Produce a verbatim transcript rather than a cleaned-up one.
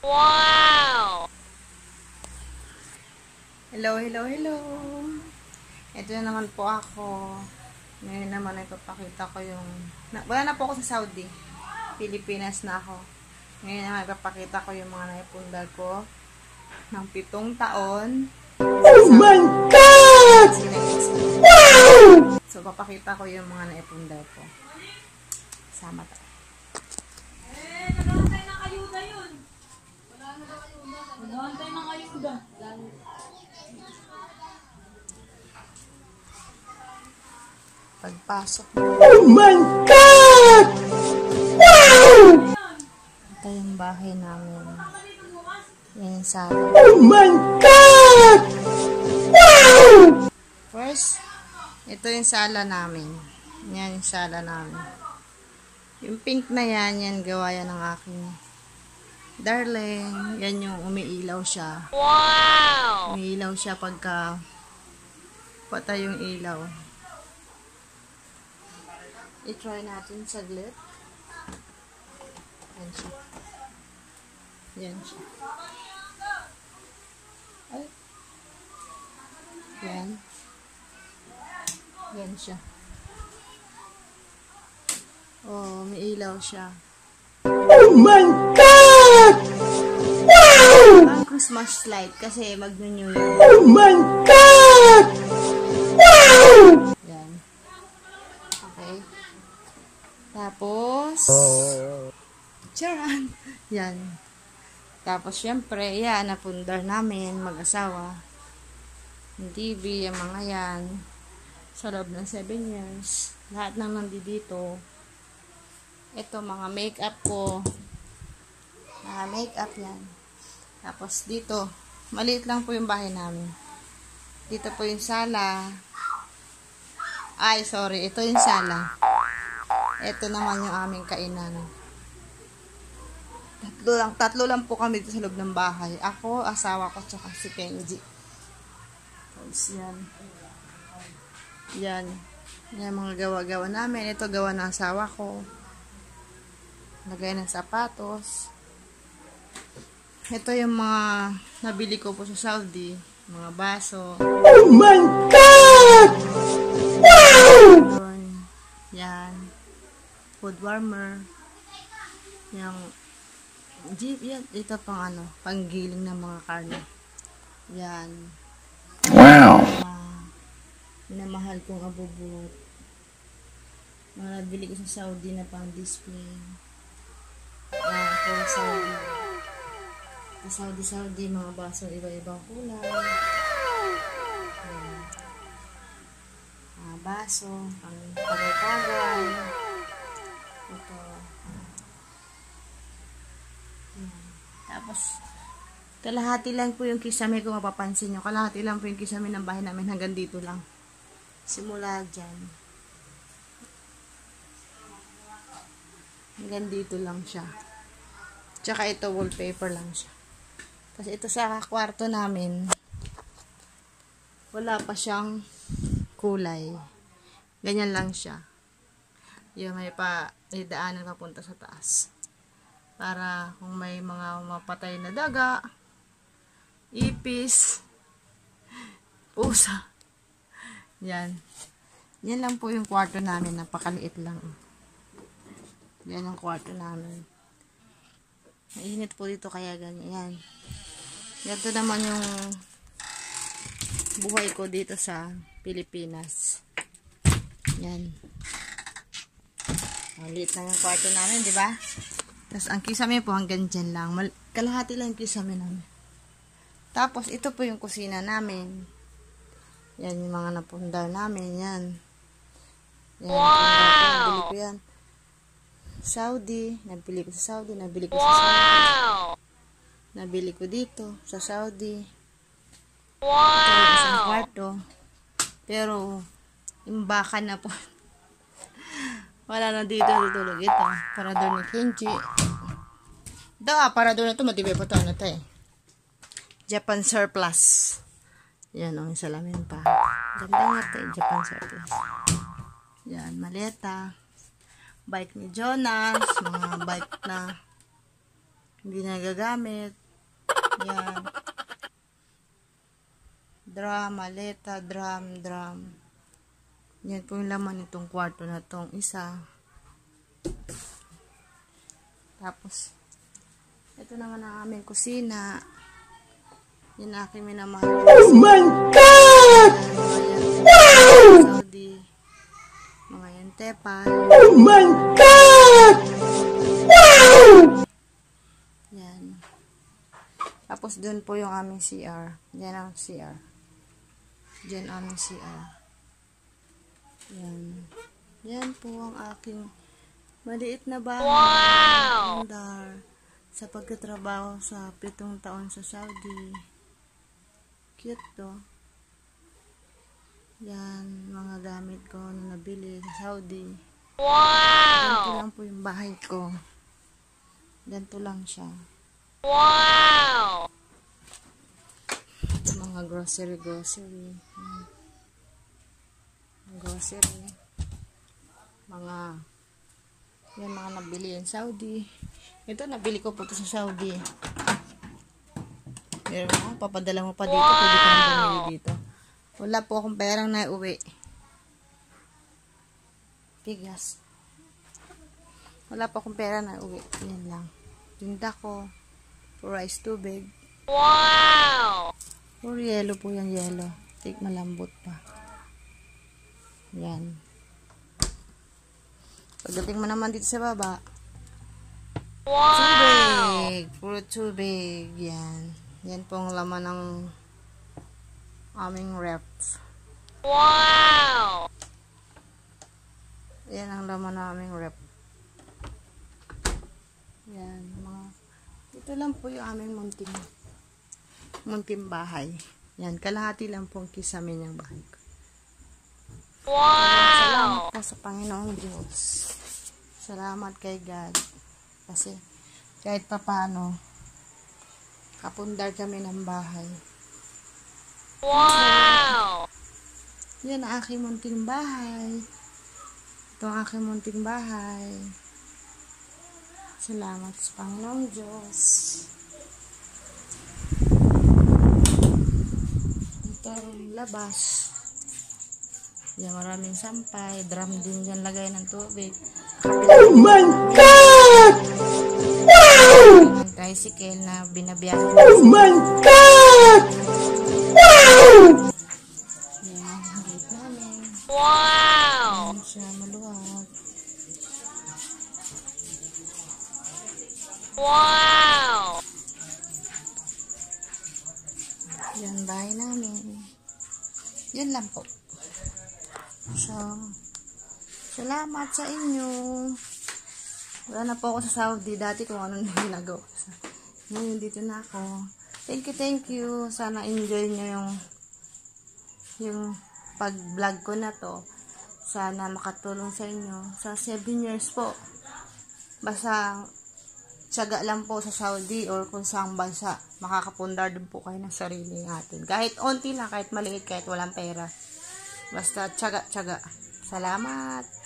Wow! Hello, hello, hello. Ito na naman po ako. Ngayon naman ay papakita ko yung... Na, wala na po ako sa Saudi. Pilipinas na ako. Ngayon naman papakita ko yung mga naipundal ko ng pitong taon. Oh my God! Wow! So, papakita ko yung mga naipundal ko. Sama tayo. Eh, nag-aantay ng ayuda yun. Wala na daw ayuda. Nag-aantay ng ayuda. Pagpasok. Oh my God! Wow! Ito yung bahay namin. Yan yung sala. Oh my God! Wow! First, ito yung sala namin. Yan yung sala namin. Yung pink na yan, yan gawa yan ng aking darling. Yan yung umiilaw siya. Wow! Umiilaw siya pagka patay yung ilaw. I-try natin saglit. Yan siya. Yan siya. Ay. Yan. Yan siya. Oh, may ilaw siya. Oh my God! Wow! Ang Christmas light kasi mag-new year. Oh my God! Wow! Yan. Okay. Tapos, charan. Yan. Tapos, syempre, yan, napundar namin, mag-asawa. Yung T V, yung mga yan. Sa loob ng seven years. Lahat nang nandito. Ito, mga makeup ko. Mga makeup yan. Tapos, dito, maliit lang po yung bahay namin. Dito po yung sala. Ay, sorry. Ito yung sala. Ito naman yung aming kainan. Tatlo lang, tatlo lang po kami dito sa loob ng bahay. Ako, asawa ko, tsaka si Kenji. Tapos yan. Yan. Yan mga gawa-gawa namin. Ito gawa ng asawa ko. Lagay ng sapatos. Ito yung mga nabili ko po sa Saudi. Mga baso. Oh my God! Wow! Doon. Yan. Food warmer. Yung jeep, yan. Ito pang ano, panggiling ng mga karne. Yan. Wow! Uh, minamahal kong abubot. Mga nabili ko sa Saudi na pang display. Yan, for Saudi. Sa Saudi, Saudi, mga baso, iba-ibang kulay. Yan. Mga baso, pang tagay-tagay. Ito. Yan. Tapos, kalahati lang po yung kisame kung mapapansin nyo. Kalahati lang po yung kisame ng bahay namin. Hanggang dito lang. Simula dyan. Hanggang dito lang siya. Tsaka ito wallpaper lang siya. Tapos ito sa kwarto namin. Wala pa siyang kulay. Ganyan lang siya. Yung may pa, may daanan papunta sa taas. Para kung may mga mapatay na daga, ipis, pusa. Yan. Yan lang po yung kwarto namin. Napakaliit lang. Yan ang kwarto namin. Mainit po dito kaya ganyan. Yan. Ito naman yung buhay ko dito sa Pilipinas. Yan. Maliit lang yung kwarto namin, di ba? Tapos ang kisame po hanggang dyan lang. Mal kalahati lang yung kisame namin. Tapos ito po yung kusina namin. Yan yung mga napundar namin. Yan. Yan. Wow! Nabili ko yan. Saudi. Nabili ko sa Saudi. Nabili ko sa Wow! Saudi. Nabili ko dito sa Saudi. Ito yung isang Wow! kwarto. Pero imbakan na po. Wala na dito tutulog ito. Para doon ni Kenji. Da, para doon na ito. Matibay pa ito. Ano ito eh. Japan surplus. Yan o, yung salamin pa. Ganda nga ito eh. Japan surplus. Yan, maleta. Bike ni Jonas. Mga bike na Hindi nagagamit. Yan. Drum, maleta, drum, drum. Yan po yung laman nitong kwarto na tong isa. Tapos, ito naman ang aming kusina. Yan ang aking minamahal. Oh my God! Wow! Saudi. Mga yan, tepan. Oh my God! Wow! Yan. Tapos, dun po yung aming C R. Yan ang C R. Yan aming C R. Yan. Yan po ang aking maliit na bahay. Wow! Andar. Sa pagkatrabaho sa pitong taon sa Saudi. Cute to. Yan, mga gamit ko na nabili sa Saudi. Ganito Wow! lang po yung bahay ko. Ganito lang siya. Wow! Mga grocery, grocery. Hmm. Grocery. Mga, yan mga nabili in Saudi. Ito, nabili ko po ito sa Saudi. Pero, oh, papadala mo pa dito. Wow! Pwede ka nang bumili dito. Wala po akong perang naiuwi. Pigas. Wala po akong pera na uwi. Yan lang. Tinda ko. For rice tubig. Wow! For yellow po yung yellow. Take malambot pa. Yan. Pagdating mo naman dito sa baba. Wow! Tubig. Puro tubig. Yan. Yan po ang laman ng aming ref. Wow! Yan ang laman ng aming ref. Yan. Mga, ito lang po yung aming munting munting bahay. Yan. Kalahati lang po ang kisame niyang bahay ko. Salamat Wow! po sa Panginoong Diyos. Salamat kay God. Kasi kahit pa paano, kapundar kami ng bahay. Wow! Yan ang aking munting bahay. Ito ang aking munting bahay. Salamat sa Panginoong Diyos. Ito ang labas. Yan, maraming sampay. Drum din dyan lagay ng tubig. Oh my God! Wow! Ang tricycle na binabiyahe. Oh my God! Wow! Yan, ang gate namin. Wow! Yan siya, maluwag. Wow! Yan, bahay namin. Yun lang po. So, salamat sa inyo. Wala na po ako sa Saudi. Dati kung ano na ginagawa. Ngayon, dito na ako. Thank you, thank you. Sana enjoy nyo yung yung pag-vlog ko na to. Sana makatulong sa inyo. Sa seven years po. Basta, tiyaga lang po sa Saudi or kung saang bansa. Makakapundar din po kayo ng sarili natin. Kahit onti lang, kahit maliit, kahit walang pera. Basta, tiyaga, tiyaga. Salamat.